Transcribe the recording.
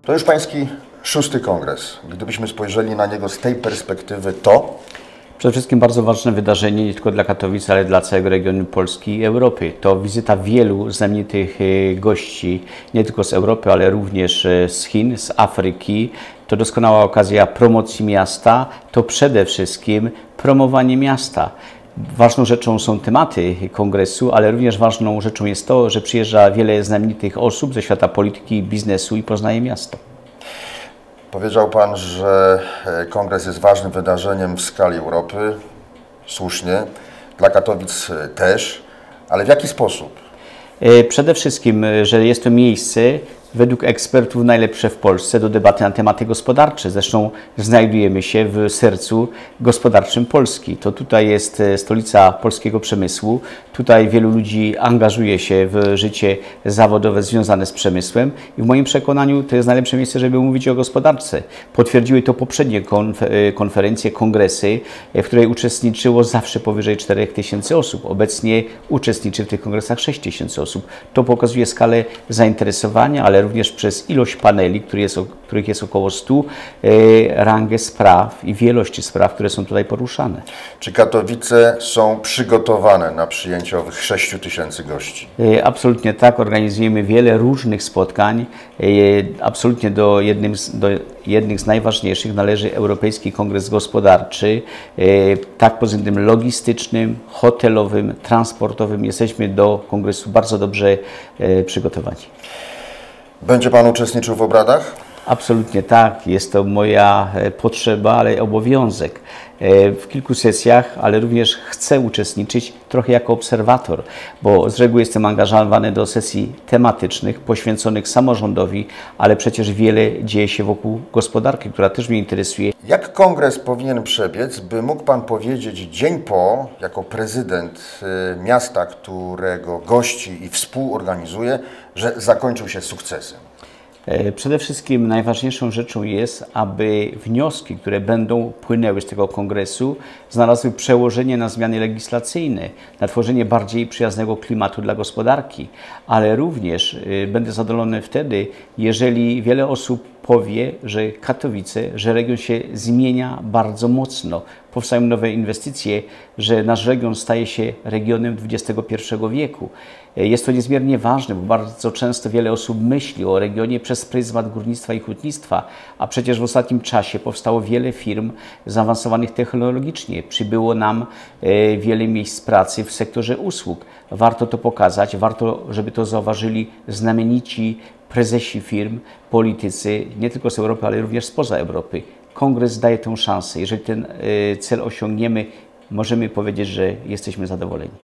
To już pański 6. kongres. Gdybyśmy spojrzeli na niego z tej perspektywy, to... Przede wszystkim bardzo ważne wydarzenie nie tylko dla Katowic, ale dla całego regionu Polski i Europy. To wizyta wielu znamienitych gości, nie tylko z Europy, ale również z Chin, z Afryki. To doskonała okazja promocji miasta, to przede wszystkim promowanie miasta. Ważną rzeczą są tematy kongresu, ale również ważną rzeczą jest to, że przyjeżdża wiele znamienitych osób ze świata polityki, biznesu i poznaje miasto. Powiedział Pan, że kongres jest ważnym wydarzeniem w skali Europy. Słusznie. Dla Katowic też. Ale w jaki sposób? Przede wszystkim, że jest to miejsce według ekspertów najlepsze w Polsce do debaty na tematy gospodarcze. Zresztą znajdujemy się w sercu gospodarczym Polski. To tutaj jest stolica polskiego przemysłu. Tutaj wielu ludzi angażuje się w życie zawodowe związane z przemysłem i w moim przekonaniu to jest najlepsze miejsce, żeby mówić o gospodarce. Potwierdziły to poprzednie konferencje, kongresy, w której uczestniczyło zawsze powyżej 4000 osób. Obecnie uczestniczy w tych kongresach 6000 osób. To pokazuje skalę zainteresowania, ale również przez ilość paneli, których jest około 100, rangę spraw i wielość spraw, które są tutaj poruszane. Czy Katowice są przygotowane na przyjęcie owych 6000 gości? Absolutnie tak. Organizujemy wiele różnych spotkań. Absolutnie do jednych z najważniejszych należy Europejski Kongres Gospodarczy. Tak pod względem logistycznym, hotelowym, transportowym jesteśmy do kongresu bardzo dobrze przygotowani. Będzie Pan uczestniczył w obradach? Absolutnie tak. Jest to moja potrzeba, ale obowiązek. W kilku sesjach, ale również chcę uczestniczyć trochę jako obserwator, bo z reguły jestem angażowany do sesji tematycznych poświęconych samorządowi, ale przecież wiele dzieje się wokół gospodarki, która też mnie interesuje. Jak kongres powinien przebiec, by mógł Pan powiedzieć dzień po, jako prezydent miasta, którego gości i współorganizuje, że zakończył się sukcesem? Przede wszystkim najważniejszą rzeczą jest, aby wnioski, które będą płynęły z tego kongresu, znalazły przełożenie na zmiany legislacyjne, na tworzenie bardziej przyjaznego klimatu dla gospodarki, ale również będę zadowolony wtedy, jeżeli wiele osób powie, że Katowice, że region się zmienia bardzo mocno. Powstają nowe inwestycje, że nasz region staje się regionem XXI wieku. Jest to niezmiernie ważne, bo bardzo często wiele osób myśli o regionie przez pryzmat górnictwa i hutnictwa, a przecież w ostatnim czasie powstało wiele firm zaawansowanych technologicznie. Przybyło nam wiele miejsc pracy w sektorze usług. Warto to pokazać, warto, żeby to zauważyli znamienici prezesi firm, politycy, nie tylko z Europy, ale również spoza Europy. Kongres daje tę szansę. Jeżeli ten cel osiągniemy, możemy powiedzieć, że jesteśmy zadowoleni.